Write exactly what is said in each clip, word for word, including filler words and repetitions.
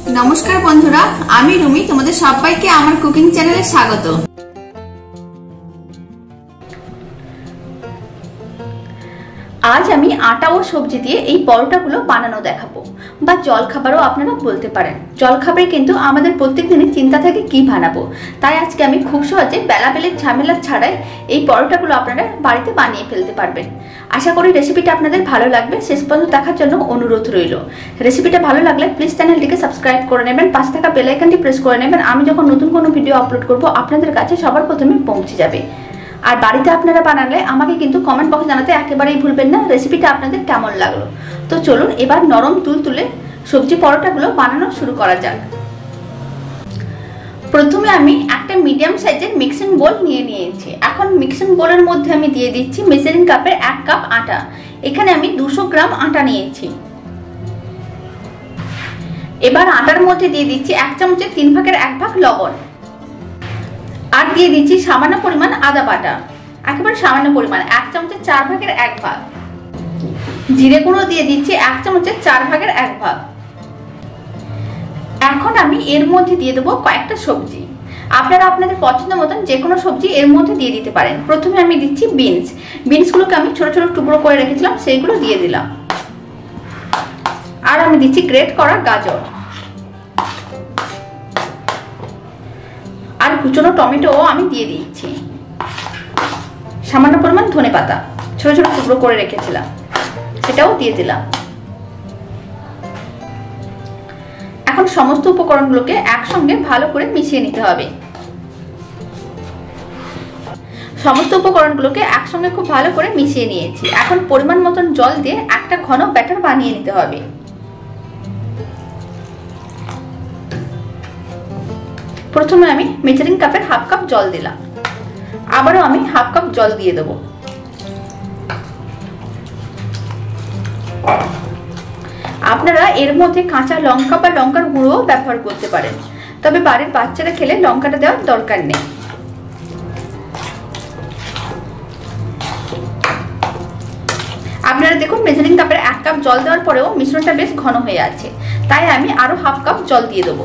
নমস্কার বন্ধুরা, আমি রুমি, তোমাদের সবাইকে আমার কুকিং চ্যানেলে স্বাগত। আজ আমি আটা ও সবজি দিয়ে এই পরোটাগুলো বানানো দেখাবো, বা জলখাবারও আপনারা বলতে পারেন। জলখাবারে কিন্তু আমাদের প্রত্যেকদিনই চিন্তা থাকে কি বানাবো, তাই আজকে আমি খুব সহজে বেলাবেলির ঝামেলা ছাড়াই এই পরোটাগুলো আপনারা বাড়িতে বানিয়ে ফেলতে পারবেন। আশা করি রেসিপিটা আপনাদের ভালো লাগবে। শেষ পর্যন্ত দেখার জন্য অনুরোধ রইল। রেসিপিটা ভালো লাগলে প্লিজ চ্যানেলটিকে সাবস্ক্রাইব করে নেবেন, পাশে থাকা বেল আইকনটি প্রেস করে নেবেন। আমি যখন নতুন কোনো ভিডিও আপলোড করব আপনাদের কাছে সবার প্রথমে পৌঁছে যাবে। আর বাড়িতে আপনারা বানালে আমাকে কিন্তু কমেন্ট বক্সে জানাতে একেবারেই ভুলবেন না রেসিপিটা আপনাদের কেমন লাগলো। তো চলুন এবার নরম তুলতুলে সবজি পরোটাগুলো বানানো শুরু করা যাক। প্রথমে আমি একটা মিডিয়াম সাইজের মিক্সিং বোল নিয়ে নিয়েছি। এখন মিক্সিং বোলের মধ্যে আমি দিয়ে দিচ্ছি মেজারিং কাপের এক কাপ আটা। এখানে আমি দুশো গ্রাম আটা নিয়েছি। এবার আটার মধ্যে দিয়ে দিচ্ছি এক চামচের তিন ভাগের এক ভাগ লবণ, আর দিয়ে দিচ্ছি সামান্য পরিমাণ আদা বাটা, একেবারে সামান্য পরিমাণ এক চামচের চার ভাগের এক ভাগ। জিরে গুঁড়ো দিয়ে দিচ্ছি এক চামচের চার ভাগের এক ভাগ। এখন আমি এর মধ্যে দিয়ে দেবো কয়েকটা সবজি। আপনারা আপনাদের পছন্দ মতন যে কোনো সবজি এর মধ্যে দিয়ে দিতে পারেন। প্রথমে আমি দিচ্ছি বিনস। বিনসগুলোকে আমি ছোট ছোট টুকরো করে রেখেছিলাম, সেইগুলো দিয়ে দিলাম। আর আমি দিচ্ছি গ্রেট করা গাজর, আর কুচনো টমেটো আমি দিয়ে দিচ্ছি। সামান্য পরিমাণ ধনেপাতা ছোট ছোট টুকরো করে রেখেছিলাম, সেটাও দিয়ে দিলাম। এখন সমস্ত উপকরণগুলোকে একসঙ্গে ভালো করে মিশিয়ে নিতে হবে। সমস্ত উপকরণগুলোকে একসঙ্গে খুব ভালো করে মিশিয়ে নিয়েছি। এখন পরিমাণ মতন জল দিয়ে একটা ঘন ব্যাটার বানিয়ে নিতে হবে। প্রথমে আমি মেজারিং কাপের হাফ কাপ জল দিলাম, আবারও আমি হাফ কাপ জল দিয়ে দেবো। আপনারা এর মধ্যে কাঁচা লঙ্কা বা লঙ্কার গুঁড়ো ব্যবহার করতে পারেন, তবে বাড়ির বাচ্চারা খেলে লঙ্কাটা দেওয়ার দরকার নেই। আপনারা দেখুন মেজারিং কাপের এক কাপ জল দেওয়ার পরেও মিশ্রণটা বেশ ঘন হয়ে আছে, তাই আমি আরো হাফ কাপ জল দিয়ে দেবো।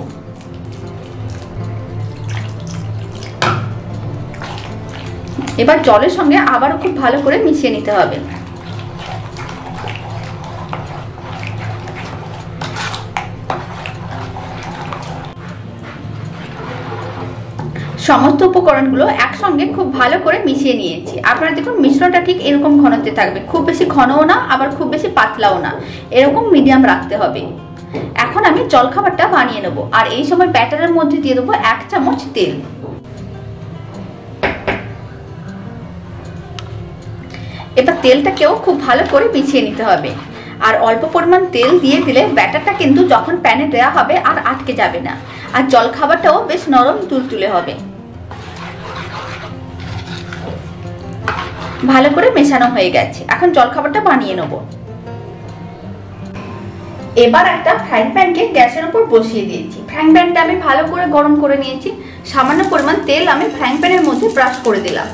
এবার জলের সঙ্গে আবারও খুব ভালো করে মিশিয়ে নিতে হবে। সমস্ত উপকরণগুলো একসঙ্গে খুব ভালো করে মিশিয়ে নিয়েছি। আপনারা দেখুন মিশ্রণটা ঠিক এরকম ঘনত্বে থাকবে, খুব বেশি ঘনও না আবার খুব বেশি পাতলাও না, এরকম মিডিয়াম রাখতে হবে। এখন আমি জলখাবারটা বানিয়ে নেব, আর এই সময় ব্যাটারের মধ্যে দিয়ে দেবো এক চামচ তেল। এবার তেলটাকেও খুব ভালো করে মিশিয়ে নিতে হবে। আর অল্প পরিমাণ তেল দিয়ে দিলে ব্যাটারটা কিন্তু যখন প্যানে দেওয়া হবে আর আটকে যাবে না, আর জলখাবারটাও বেশ নরম তুলতুলে হবে। ভালো করে মেশানো হয়ে গেছে, এখন জলখাবারটা বানিয়ে নেব। এবার একটা ফ্রাইং প্যানকে গ্যাসের উপর বসিয়ে দিয়েছি। ফ্রাইং প্যানটা আমি ভালো করে গরম করে নিয়েছি। সামান্য পরিমাণ তেল আমি ফ্রাইং প্যানের মধ্যে ব্রাশ করে দিলাম।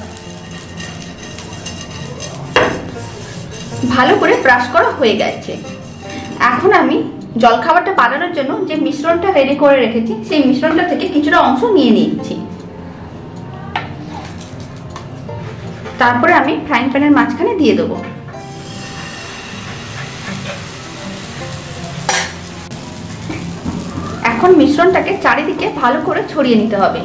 ভালো করে ব্রাশ করা হয়ে গেছে। এখন আমি জলখাবারটা বানানোর জন্য যে মিশ্রণটা রেডি করে রেখেছি সেই মিশ্রণটা থেকে কিছুটা অংশ নিয়ে নিচ্ছি। তারপরে আমি ফ্রাইং প্যানের মাঝখানে দিয়ে দেবো। এখন মিশ্রণটাকে চারিদিকে ভালো করে ছড়িয়ে নিতে হবে।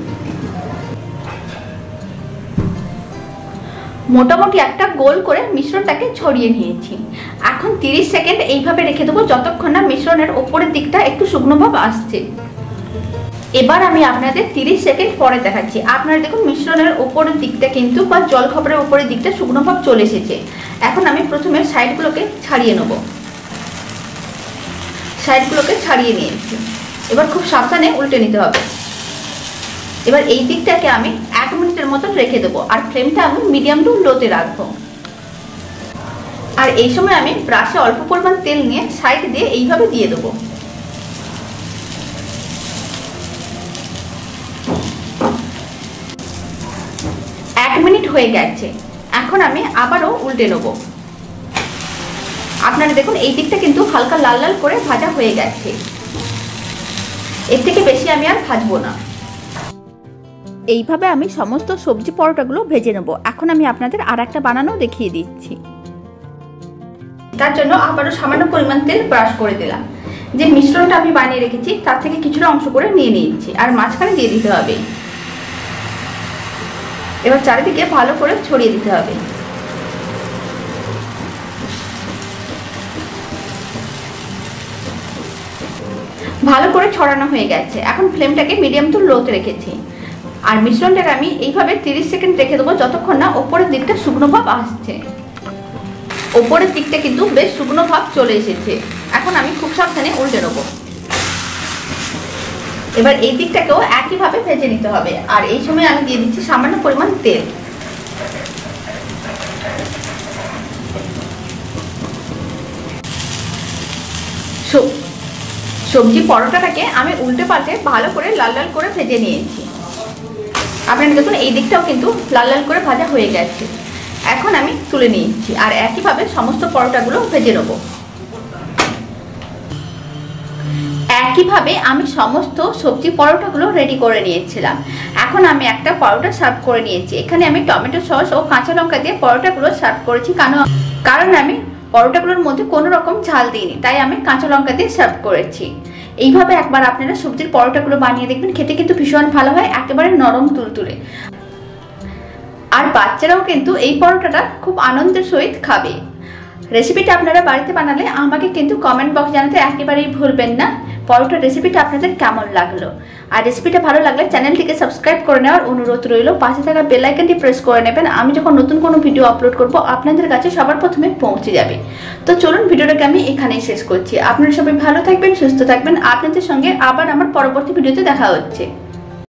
মোটামুটি একটা গোল করে মিশ্রণটাকে ছড়িয়ে নিয়েছি। এখন তিরিশ সেকেন্ড এইভাবে রেখে দেবো, যতক্ষণ না মিশ্রণের ওপরের দিকটা একটু শুকনো ভাব আসছে। এবার আমি আপনাদের তিরিশ সেকেন্ড পরে দেখাচ্ছি। আপনারা দেখুন মিশ্রণের ওপরের দিকটা কিন্তু বা জলখাবারের ওপরের দিকটা শুকনো ভাব চলে এসেছে। এখন আমি প্রথমে সাইডগুলোকে ছাড়িয়ে নেব। সাইডগুলোকে ছাড়িয়ে নিয়েছি। এবার খুব সাবধানে উল্টে নিতে হবে। এবার এই দিকটাকে আমি এক মিনিটের মতন রেখে দেবো, আর ফ্লেমটা আমি মিডিয়াম টু লোতে রাখবো। আর এই সময় আমি ব্রাশে অল্প পরিমাণ তেল নিয়ে সাইড দিয়ে এইভাবে দিয়ে দেবো। এক মিনিট হয়ে গেছে। এখন আমি আবারও উল্টে নেব। আপনারা দেখুন এই দিকটা কিন্তু হালকা লাল লাল করে ভাজা হয়ে গেছে। এর থেকে বেশি আমি আর ভাজবো না। এইভাবে আমি সমস্ত সবজি পরোটাগুলো ভেজে নেব। এখন আমি আপনাদের আর একটা বানানো দেখিয়ে দিচ্ছি। তার জন্য আবারও সামান্য পরিমাণ তেল ব্রাশ করে দিলাম। যে মিশ্রণটা আমি বানিয়ে রেখেছি তার থেকে কিছুটা অংশ করে নিয়ে নিয়েছি, আর মাঝখানে দিয়ে দিতে হবে। এবার চারিদিকে ভালো করে ছড়িয়ে দিতে হবে। ভালো করে ছড়ানো হয়ে গেছে। এখন ফ্লেমটাকে মিডিয়াম টু লোতে রেখেছি, আর মিশ্রণটাকে আমি এইভাবে তিরিশ সেকেন্ড রেখে দেবো, যতক্ষণ না ওপরের দিকটা শুকনো ভাব আসছে। ওপরের দিকটা কিন্তু বেশ শুকনো ভাব চলে এসেছে। এখন আমি খুব সাবধানে উল্টে নেবো। এবার এই দিকটাকেও একইভাবে ভেজে নিতে হবে, আর এই সময় আমি দিয়ে দিচ্ছি সামান্য পরিমাণ তেল। সবজি পরোটাটাকে আমি উল্টে পাল্টে ভালো করে লাল লাল করে ভেজে নিয়েছি। আপনারা দেখুন এই দিকটাও কিন্তু লাল লাল করে ভাজা হয়ে গেছে। এখন আমি তুলে নিয়েছি, আর একইভাবে সমস্ত পরোটাগুলো ভেজে নেব। একইভাবে আমি সমস্ত সবজি পরোটাগুলো রেডি করে নিয়েছিলাম। এখন আমি একটা পরোটা সার্ভ করে নিয়েছি। এখানে আমি টমেটো সস ও কাঁচা লঙ্কা দিয়ে পরোটাগুলো সার্ভ করেছি, কারণ কারণ আমি পরোটাগুলোর মধ্যে কোনো রকম ঝাল দিইনি, তাই আমি কাঁচা লঙ্কা দিয়ে সার্ভ করেছি। এইভাবে একবার আপনারা সবজির পরোটাগুলো বানিয়ে দেখবেন, খেতে কিন্তু ভীষণ ভালো হয়, একেবারে নরম তুলতুলে। আর বাচ্চারাও কিন্তু এই পরোটাটা খুব আনন্দের সহিত খাবে। রেসিপিটা আপনারা বাড়িতে বানালে আমাকে কিন্তু কমেন্ট বক্স জানাতে একেবারেই ভুলবেন না পরোটার রেসিপিটা আপনাদের কেমন লাগলো। আর রেসিপিটা ভালো লাগলে চ্যানেলটিকে সাবস্ক্রাইব করে নেওয়ার অনুরোধ রইল। পাশে থাকা বেল আইকনটি প্রেস করে নেবেন। আমি যখন নতুন কোনো ভিডিও আপলোড করব আপনাদের কাছে সবার প্রথমে পৌঁছে যাবে। তো চলুন ভিডিওটাকে আমি এখানেই শেষ করছি। আপনারা সবাই ভালো থাকবেন, সুস্থ থাকবেন। আপনাদের সঙ্গে আবার আমার পরবর্তী ভিডিওতে দেখা হচ্ছে।